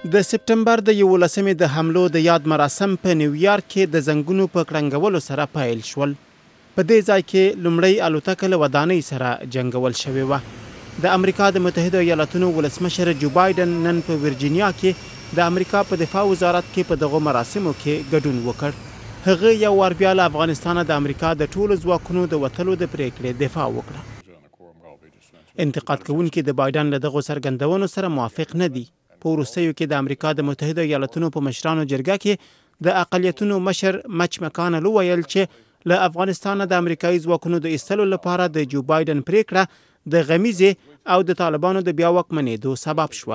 د سپټمبر د 11مې د حملو د یاد مراسم په نیویارک کې د زنګونو په کړنګولو سره پیل شول. په دې ځای کې لومړی الوتکه له ودانۍ سره جنګول شوې وه. د امریکا د متحده ایالاتونو ولسمشر جو بایدن نن په ورجینیا کې د امریکا په دفاع وزارت کې په دغو مراسمو کې ګډون وکړ. هغه یو وار بیا له افغانستانه د امریکا د ټولو ځواکونو د وتلو د پریکړې دفاع وکړه. انتقاد کوونکي د بایدن له دغو څرګندونو سره موافق نه دي. په وروستیو کې د امریکا د متحده ایالاتونو په مشرانو جرګه کې د اقلیتونو مشر مچ مکانل وویل چې له افغانستانه د امریکایي ځواکونو د ایستلو لپاره د جو بایدن پریکړه د غمیزې او د طالبانو د بیا واکمنېدو سبب شوه.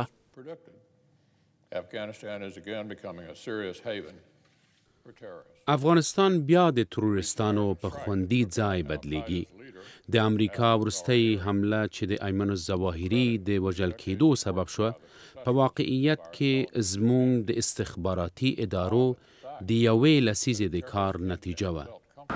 افغانستان بیا د تروریستانو په خوندي ځای بدلیږي. د امریکا وروستۍ حمله چې د ایمن الظواهري د وژل کېدو سبب شوه په واقعیت کې زموږ د استخباراتي ادارو د یوې لسیزې د کار نتیجه وه.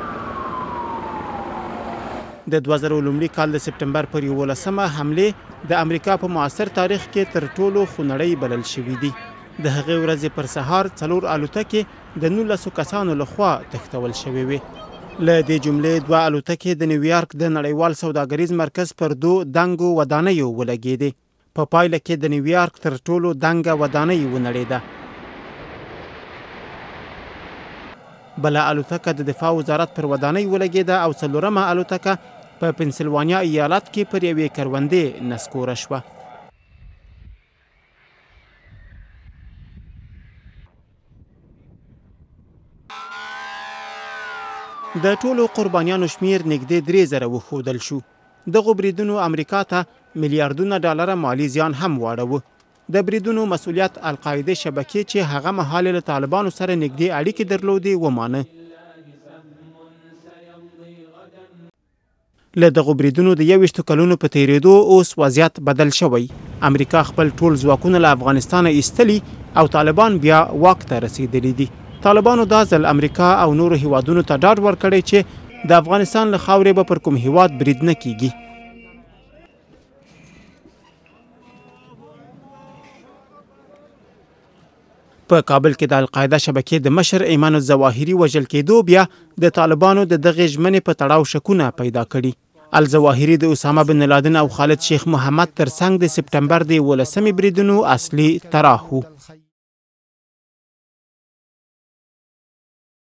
د 2000 لومړي کال د سپټمبر پر 11مه حملې د امریکا په معاصر تاریخ کې تر ټولو خونړۍ بلل شوي دي. د هغې ورځې پر سهار 4 الوتکې د 19 کسانو لخوا تښتول شوې وې. له دې جملې 2 الوتکې د نیویارک د نړیوال سوداګریز مرکز پر 2 دنګو ودانیو ولګېدې. په پایله کې د نیویارک تر ټولو دنګه ودانۍ ونړېده. بله الوتکه د دفاع وزارت پر ودانۍ ولګېده او 4مه الوتکه په پنسلوانیا ایالت کې پر یوې کروندې نسکوره شوه. د ټولو قربانیانو شمیر نږدې 3000 وښودل شو. دغو بریدونو امریکا ته میلیارډونه ډالره مالی زیان هم واړوه. د بریدونو مسؤلیت القاعده شبکې چې هغه مهال له طالبانو سره نږدې اړیکې درلودې ومانه. له دغو بریدونو د 21 کلونو په تیریدو اوس وضعیت بدل شوی. امریکا خپل ټول ځواکونه له افغانستانه ایستلي او طالبان بیا واک ته رسیدلي دي. طالبانو دا ځل امریکا او نورو هیوادونو ته ډاډ ورکړی چې د افغانستان له خاورې به پر کوم هیواد برید نه کیږي. په کابل کې د القاعده شبکې د مشر ایمن الظواهري وژل کېدو بیا د طالبانو د دغې ژمنې په تړاو شکونه پیدا کړي. الظواهري د اسامه بن لادن او خالد شیخ محمد ترڅنګ د سپټمبر د 11مې بریدونو اصلي طرح و.